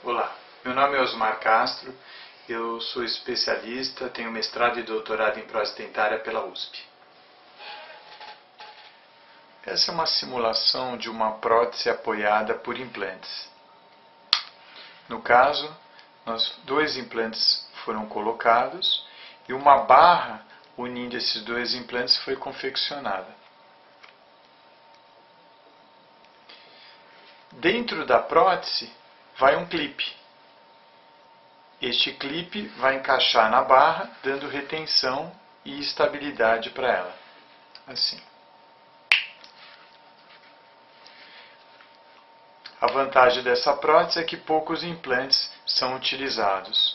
Olá, meu nome é Osmar Castro, eu sou especialista, tenho mestrado e doutorado em prótese dentária pela USP. Essa é uma simulação de uma prótese apoiada por implantes. No caso, dois implantes foram colocados e uma barra unindo esses dois implantes foi confeccionada. Dentro da prótese vai um clipe. Este clipe vai encaixar na barra, dando retenção e estabilidade para ela. Assim. A vantagem dessa prótese é que poucos implantes são utilizados.